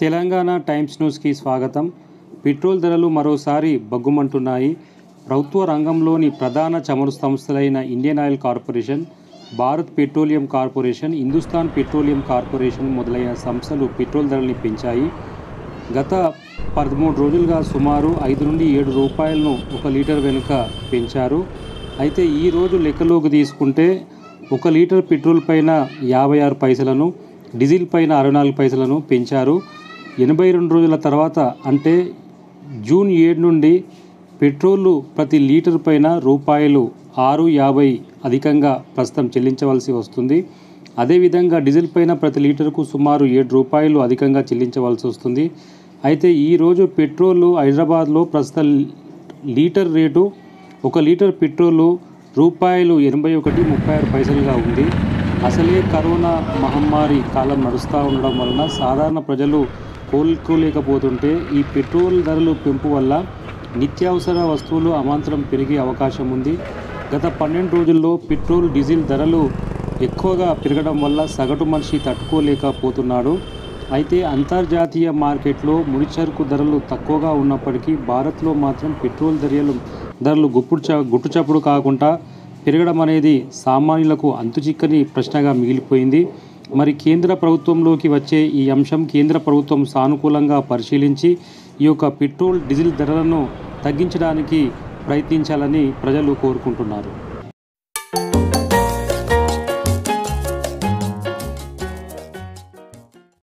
Telangana times న్యూస్కి స్వాగతం. Petrol ధరలు మరోసారి బగ్గుమంటున్నాయి. ప్రభుత్వ రంగంలోని ప్రధాన చమురు సంస్థలైన Indian Oil Corporation, Bharat Petroleum Corporation, Hindustan Petroleum Corporation మొదలైన సంస్థలు పెట్రోల్ ధరల్ని పెంచాయి. గత 13 రోజులుగా సుమారు 5 నుండి 7 రూపాయలను 1 లీటర్ వెనుక పెంచారు. అయితే ఈరోజు లెక్కలోకి తీసుకుంటే 1 లీటర్ పెట్రోల్ పైన 56 పైసలను, డీజిల్ పైన 64 పైసలను పెంచారు. 82 రోజుల తర్వాత అంటే జూన్ 7 నుండి పెట్రోలు ప్రతి లీటర్ పైన రూపాయలు 6.50 అధికంగా ప్రస్తుతం చెల్లించవలసి వస్తుంది. అదేవిధంగా డీజిల్ పైన ప్రతి లీటర్కు సుమారు 7 రూపాయలు అధికంగా చెల్లించవలసి వస్తుంది. అయితే ఈరోజు పెట్రోలు హైదరాబాద్లో ప్రస్తుత లీటర్ రేటు 1 లీటర్ పెట్రోలు రూపాయలు 81.36 ఉంది. అసలే కరోనా మహమ్మారి కాలం నడుస్తూ ఉండడం వలన సాధారణ ప్రజలు కోలుకోలేకపోతుంటే ఈ పెట్రోల్ ధరలు పెంపు వల్ల నిత్యావసర వస్తువులు అమాంతరం పెరిగే అవకాశం ఉంది. గత 12 రోజుల్లో పెట్రోల్, డీజిల్ ధరలు ఎక్కువగా పెరగడం వల్ల సగటు మనిషి తట్టుకోలేకపోతున్నాడు. అయితే అంతర్జాతీయ మార్కెట్లో ముడిసరుకు ధరలు తక్కువగా ఉన్నప్పటికీ భారత్లో మాత్రం పెట్రోల్ ధరలు గుట్టుచప్పుడు కాకుండా పెరగడం అనేది సామాన్యులకు అంతుచిక్కని ప్రశ్నగా మిగిలిపోయింది. మరి కేంద్ర ప్రభుత్వంలోకి వచ్చే ఈ అంశం కేంద్ర ప్రభుత్వం సానుకూలంగా పరిశీలించి ఈ యొక్క పెట్రోల్, డీజిల్ ధరలను తగ్గించడానికి ప్రయత్నించాలని ప్రజలు కోరుకుంటున్నారు.